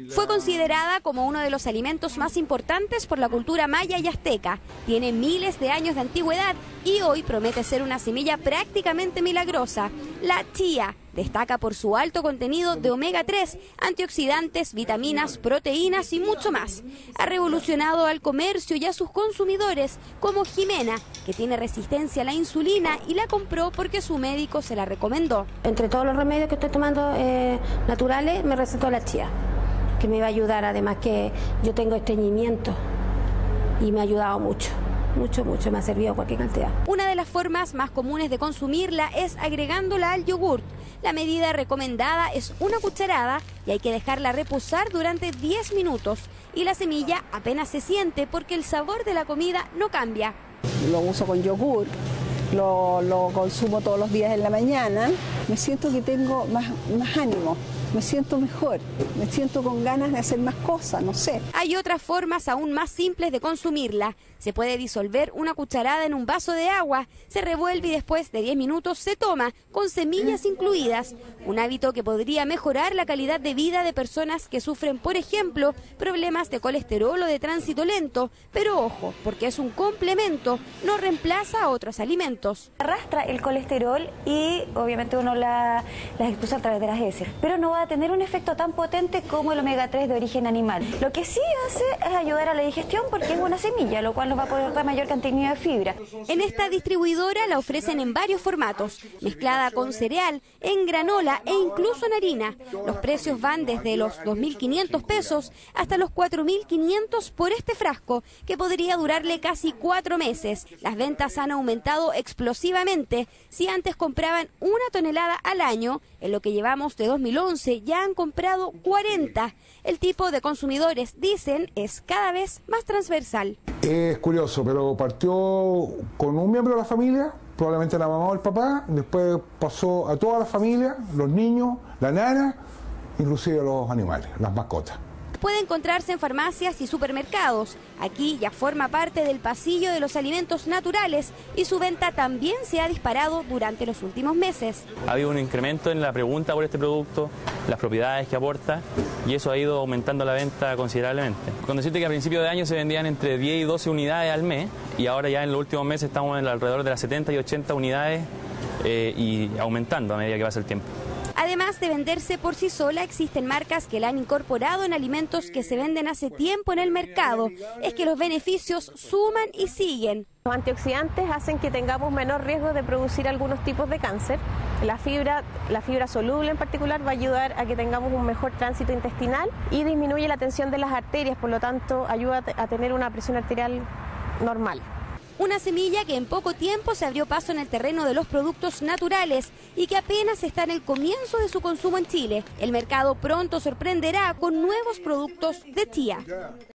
Fue considerada como uno de los alimentos más importantes por la cultura maya y azteca. Tiene miles de años de antigüedad y hoy promete ser una semilla prácticamente milagrosa. La chía destaca por su alto contenido de omega 3, antioxidantes, vitaminas, proteínas y mucho más. Ha revolucionado al comercio y a sus consumidores, como Jimena, que tiene resistencia a la insulina y la compró porque su médico se la recomendó. Entre todos los remedios que estoy tomando naturales, me recetó la chía, que me iba a ayudar, además que yo tengo estreñimiento y me ha ayudado mucho. Mucho, me ha servido cualquier cantidad. Una de las formas más comunes de consumirla es agregándola al yogurt. La medida recomendada es una cucharada y hay que dejarla reposar durante 10 minutos. Y la semilla apenas se siente porque el sabor de la comida no cambia. Lo uso con yogur, lo consumo todos los días en la mañana. Me siento que tengo más ánimo. Me siento mejor, me siento con ganas de hacer más cosas, no sé. Hay otras formas aún más simples de consumirla. Se puede disolver una cucharada en un vaso de agua, se revuelve y después de 10 minutos se toma, con semillas incluidas. Un hábito que podría mejorar la calidad de vida de personas que sufren, por ejemplo, problemas de colesterol o de tránsito lento. Pero ojo, porque es un complemento, no reemplaza a otros alimentos. Arrastra el colesterol y obviamente uno las expulsa a través de las heces, pero no va a tener un efecto tan potente como el omega 3 de origen animal. Lo que sí hace es ayudar a la digestión porque es una semilla, lo cual nos va a aportar mayor cantidad de fibra. En esta distribuidora la ofrecen en varios formatos, mezclada con cereal, en granola e incluso en harina. Los precios van desde los 2.500 pesos hasta los 4.500 por este frasco, que podría durarle casi 4 meses. Las ventas han aumentado explosivamente. Si antes compraban 1 tonelada al año, en lo que llevamos de 2011 ya han comprado 40. El tipo de consumidores, dicen, es cada vez más transversal. Es curioso, pero partió con un miembro de la familia, probablemente la mamá o el papá, después pasó a toda la familia, los niños, la nana, inclusive los animales, las mascotas. Puede encontrarse en farmacias y supermercados. Aquí ya forma parte del pasillo de los alimentos naturales y su venta también se ha disparado durante los últimos meses. Ha habido un incremento en la pregunta por este producto, las propiedades que aporta, y eso ha ido aumentando la venta considerablemente. Con decirte que a principio de año se vendían entre 10 y 12 unidades al mes, y ahora ya en los últimos meses estamos en alrededor de las 70 y 80 unidades y aumentando a medida que pasa el tiempo. Además de venderse por sí sola, existen marcas que la han incorporado en alimentos que se venden hace tiempo en el mercado. Es que los beneficios suman y siguen. Los antioxidantes hacen que tengamos menor riesgo de producir algunos tipos de cáncer. La fibra soluble en particular va a ayudar a que tengamos un mejor tránsito intestinal y disminuye la tensión de las arterias, por lo tanto ayuda a tener una presión arterial normal. Una semilla que en poco tiempo se abrió paso en el terreno de los productos naturales y que apenas está en el comienzo de su consumo en Chile. El mercado pronto sorprenderá con nuevos productos de chía.